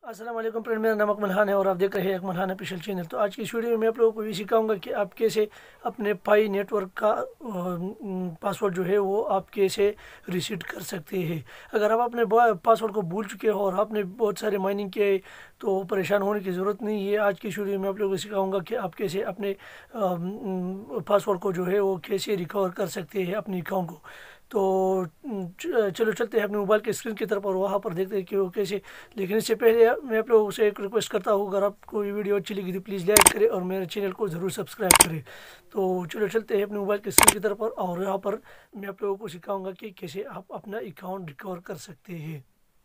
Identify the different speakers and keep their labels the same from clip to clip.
Speaker 1: السلام علیکم فرینڈ، میرا نام اکمل خان ہے اور آپ دیکھ رہے ہیں اکمل خان آفیشیل چینل۔ تو آج کی اس ویڈیو میں آپ لوگوں کو یہ سکھاؤں گا کہ آپ کیسے اپنے پائی نیٹ ورک کا پاسورڈ جو ہے وہ آپ کیسے ریسیٹ کر سکتے ہیں۔ اگر آپ اپنے پاسورڈ کو بھول چکے ہو اور آپ نے بہت سارے مائننگ کیے تو پریشان ہونے کی ضرورت نہیں ہے۔ آج کی اس ویڈیو میں آپ لوگوں کو سکھاؤں گا کہ آپ کیسے اپنے پاسورڈ کو جو ہے وہ کیسے ریکور کر سکتے ہیں اپنی اکاؤنٹ کو۔ تو چلو چلتے ہیں اپنے موبائل کے اسکرین کی طرف اور وہاں پر دیکھتے ہیں کہ وہ کیسے۔ لیکن اس سے پہلے میں آپ لوگوں سے ایک ریکویسٹ کرتا ہوں، اگر آپ کو یہ ویڈیو اچھی لگی تو پلیز لائک کریں اور میرے چینل کو ضرور سبسکرائب کریں۔ تو چلو چلتے ہیں اپنے موبائل کے اسکرین کی طرف اور یہاں پر میں آپ لوگوں کو سکھاؤں گا کہ کیسے آپ اپنا اکاؤنٹ ریکور کر سکتے ہیں۔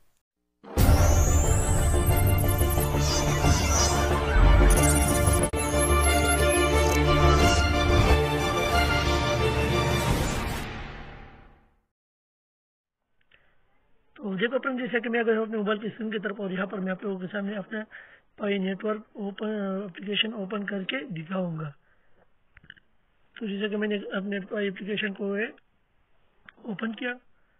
Speaker 1: تو دیکھو فرینڈ، جیسا کہ میں اگر اپنے موبائل کی اسکرین کی طرف اور یہاں پر میں آپ لوگوں کے سامنے اپنا Pi network application open کر کے دکھاؤں گا۔ تو جیسا کہ میں نے اپنے پائی اپلیکیشن کو اوپن کیا،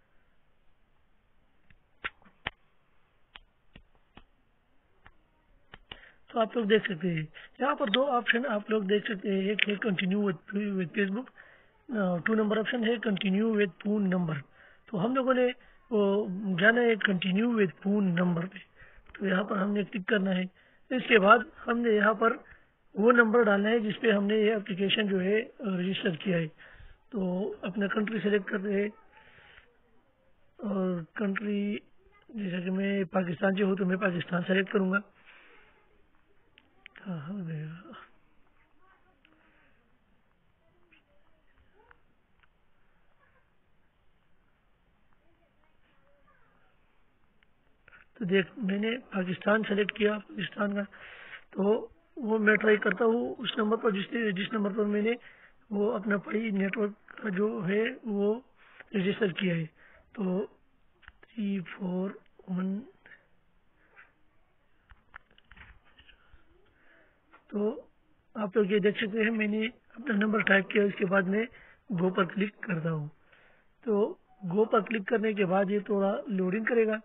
Speaker 1: تو آپ لوگ دیکھ سکتے ہیں یہاں پر دو آپشن آپ لوگ دیکھ سکتے ہیں۔ ایک ہے کنٹینیو وتھ فیس بک، 2 نمبر آپشن ہے کنٹینیو وتھ فون نمبر۔ تو ہم لوگوں نے جانا ہے کنٹینیو وتھ فون نمبر پہ، تو یہاں پر ہم نے کلک کرنا ہے۔ اس کے بعد ہم نے یہاں پر وہ نمبر ڈالنا ہے جس پہ ہم نے یہ اپلیکیشن جو ہے رجسٹر کیا ہے۔ تو اپنا کنٹری سلیکٹ کرتے ہیں اور کنٹری جیسا کہ میں پاکستان سے ہوں تو میں پاکستان سلیکٹ کروں گا۔ تو دیکھ میں نے پاکستان سلیکٹ کیا، پاکستان کا۔ تو وہ میں ٹرائی کرتا ہوں اس نمبر پر جس نمبر پر میں نے وہ اپنا پائی نیٹ ورک کا جو ہے وہ رجسٹر کیا ہے۔ تو 341، تو آپ لوگ یہ دیکھ سکتے ہیں میں نے اپنا نمبر ٹائپ کیا، اس کے بعد میں گو پر کلک کرتا ہوں۔ تو گو پر کلک کرنے کے بعد یہ تھوڑا لوڈنگ کرے گا۔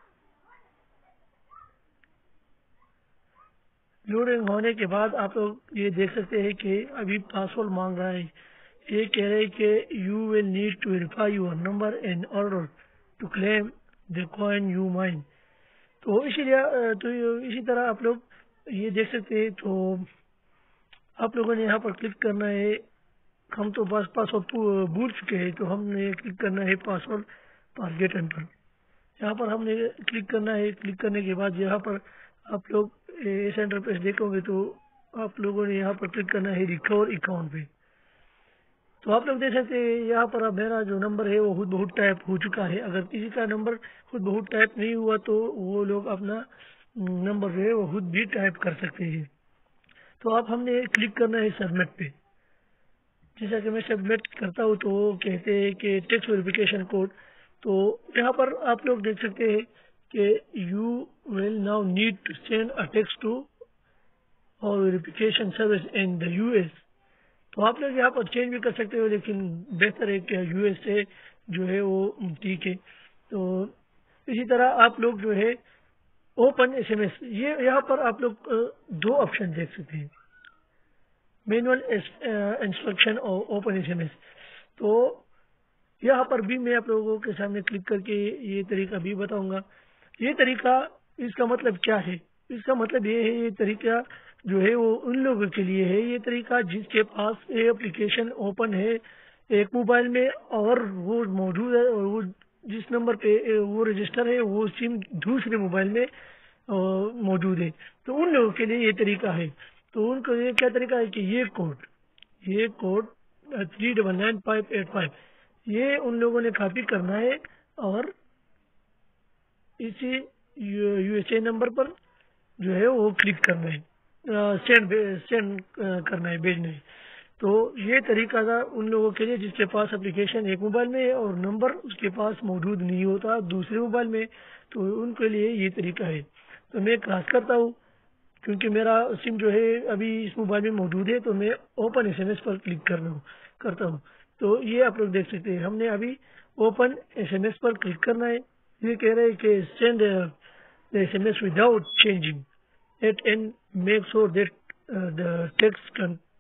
Speaker 1: لوڈنگ ہونے کے بعد آپ لوگ یہ دیکھ سکتے ہیں کہ ابھی پاسورڈ مانگ رہا ہے۔ یہ کہہ رہے کہ you will need to verify your number in order to claim the coin you mine. تو اسی طرح آپ لوگ یہ دیکھ سکتے ہیں۔ تو آپ لوگوں نے یہاں پر کلک کرنا ہے، ہم تو بس پاسورڈ بھول چکے ہیں تو ہم نے کلک کرنا ہے پاسورڈ فارگیٹن پر۔ یہاں پر ہم نے کلک کرنا ہے۔ کلک کرنے کے بعد یہاں پر آپ لوگ ایسا انٹرفیس دیکھو گے تو آپ لوگوں نے یہاں پر کلک کرنا ہے ریکور اکاؤنٹ پہ۔ تو آپ لوگ دیکھ سکتے ہیں یہاں پر اب میرا جو نمبر ہے وہ خود بہت ٹائپ ہو چکا ہے۔ اگر کسی کا نمبر خود بہت ٹائپ نہیں ہوا تو وہ لوگ اپنا نمبر جو ہے وہ خود بھی ٹائپ کر سکتے ہیں۔ تو آپ ہم نے کلک کرنا ہے سبمٹ پہ۔ جیسا کہ میں سبمٹ کرتا ہوں تو وہ کہتے ہیں کہ ٹیکسٹ ویریفیکیشن کوڈ۔ تو یہاں پر آپ لوگ دیکھ سکتے ہیں کہ you will now need to send a text to our verification service in the U S. تو آپ لوگ یہاں پر چینج بھی کر سکتے ہو، لیکن بہتر ہے کہ یو ایس اے جو ہے وہ ٹھیک ہے۔ تو اسی طرح آپ لوگ جو ہے اوپن ایس ایم ایس، یہ یہاں پر آپ لوگ 2 آپشن دیکھ سکتے ہیں، مینول انسٹرکشن اور اوپن ایس ایم ایس۔ تو یہاں پر بھی میں آپ لوگوں کے سامنے کلک کر کے یہ طریقہ بھی بتاؤں گا۔ یہ طریقہ اس کا مطلب کیا ہے؟ اس کا مطلب یہ ہے، یہ طریقہ جو ہے وہ ان لوگوں کے لیے ہے، یہ طریقہ جس کے پاس یہ اپلیکیشن اوپن ہے ایک موبائل میں اور وہ موجود ہے، اور وہ جس نمبر پہ وہ رجسٹر ہے وہ سم دوسرے موبائل میں موجود ہے۔ تو ان لوگوں کے لیے یہ طریقہ ہے۔ تو ان کو یہ کیا طریقہ ہے کہ یہ کوڈ 3999585 یہ ان لوگوں نے کاپی کرنا ہے اور اسی یو ایس اے نمبر پر جو ہے وہ کلک کرنا ہے، سینڈ کرنا ہے، بھیجنا ہے۔ تو یہ طریقہ تھا ان لوگوں کے لیے جس کے پاس اپلیکیشن ایک موبائل میں ہے اور نمبر اس کے پاس موجود نہیں ہوتا دوسرے موبائل میں، تو ان کے لیے یہ طریقہ ہے۔ تو میں کلاس کرتا ہوں کیونکہ میرا سم جو ہے ابھی اس موبائل میں موجود ہے، تو میں اوپن ایس ایم ایس پر کلک کرتا ہوں۔ تو یہ آپ لوگ دیکھ سکتے ہیں، ہم نے ابھی اوپن ایس ایم ایس پر کلک کرنا ہے۔ یہ کہہ رہے ہیں کہ send the SMS without changing it and make sure that the text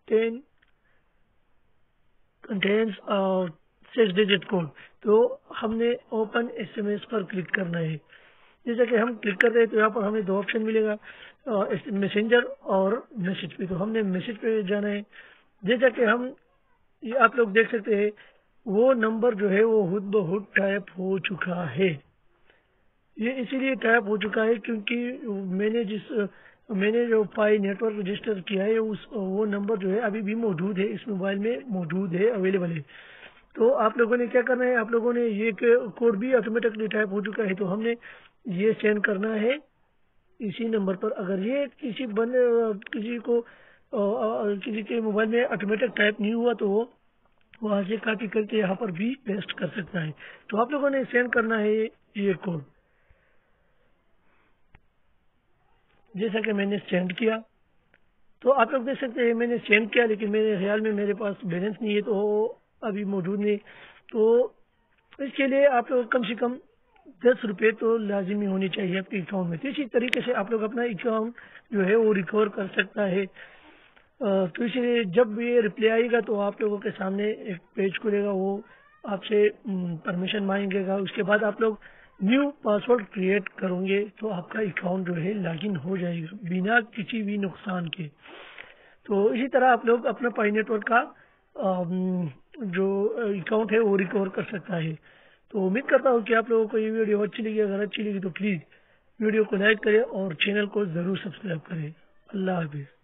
Speaker 1: contains a 6-digit code. تو ہم نے اوپن SMS پر کلک کرنا ہے. جیسا کہ ہم کلک کر رہے ہیں تو یہاں پر ہمیں 2 آپشن ملے گا, میسنجر اور میسج پہ. تو ہم نے میسج پہ جانا ہے. جیسا کہ ہم یہ آپ لوگ دیکھ سکتے ہیں وہ نمبر جو ہے وہ خود بخود ٹائپ ہو چکا ہے. یہ اسی لیے ٹائپ ہو چکا ہے کیونکہ میں نے جو پائی نیٹ ورک رجسٹر کیا ہے وہ نمبر جو ہے ابھی بھی موجود ہے, اس موبائل میں موجود ہے, اویلیبل ہے. تو آپ لوگوں نے کیا کرنا ہے, آپ لوگوں نے یہ کوڈ بھی آٹومیٹکلی ٹائپ ہو چکا ہے, تو ہم نے یہ سینڈ کرنا ہے اسی نمبر پر. اگر یہ کسی کے موبائل میں آٹومیٹک ٹائپ نہیں ہوا تو وہ وہاں سے کاپی کر کے یہاں پر بھی پیسٹ کر سکتا ہے. تو آپ لوگوں نے سینڈ کرنا ہے یہ کوڈ. جیسا کہ میں نے سینڈ کیا تو آپ لوگ دیکھ سکتے ہیں میں نے سینڈ کیا, لیکن میرے خیال میں میرے پاس بیلنس نہیں ہے تو ابھی موجود نہیں. تو اس کے لیے آپ لوگ کم سے کم 10 روپے تو لازمی ہونی چاہیے آپ کے اکاؤنٹ میں. تو اسی طریقے سے آپ لوگ اپنا اکاؤنٹ جو ہے وہ ریکور کر سکتا ہے. تو اسی لیے جب یہ رپلائی آئے گا تو آپ لوگوں کے سامنے ایک پیج کھلے گا, وہ آپ سے پرمیشن مانگے گا. اس کے بعد آپ لوگ نیو پاسورڈ کریٹ کریں گے تو آپ کا اکاؤنٹ جو ہے لاگ ان ہو جائے گا بنا کسی بھی نقصان کے. تو اسی طرح آپ لوگ اپنا پائی نیٹ ورک کا جو اکاؤنٹ ہے وہ ریکور کر سکتا ہے. تو امید کرتا ہوں کہ آپ لوگوں کو یہ ویڈیو اچھی لگی. اگر اچھی لگی تو پلیز ویڈیو کو لائک کریں اور چینل کو ضرور سبسکرائب کریں. اللہ حافظ.